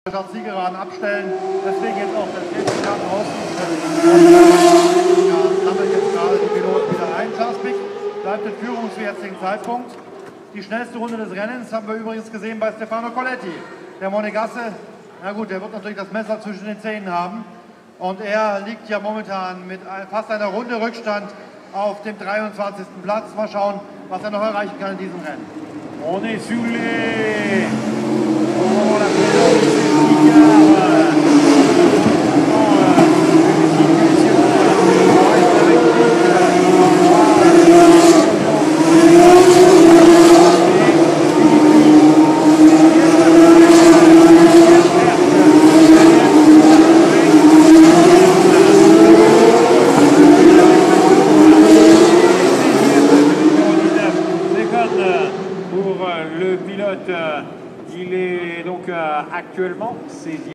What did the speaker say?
Statt Zielgeraden abstellen, deswegen jetzt auch das letzte Jahr draußen. Sammelt jetzt gerade die Piloten wieder ein. Charles Pic bleibt in Führung zum jetzigen Zeitpunkt. Die schnellste Runde des Rennens haben wir übrigens gesehen bei Stefano Colletti. Der Monegasse, na gut, der wird natürlich das Messer zwischen den Zähnen haben. Und er liegt ja momentan mit fast einer Runde Rückstand auf dem 23. Platz. Mal schauen, was er noch erreichen kann in diesem Rennen. On est sur les... Oh, la pour le pilote, il est donc actuellement saisi.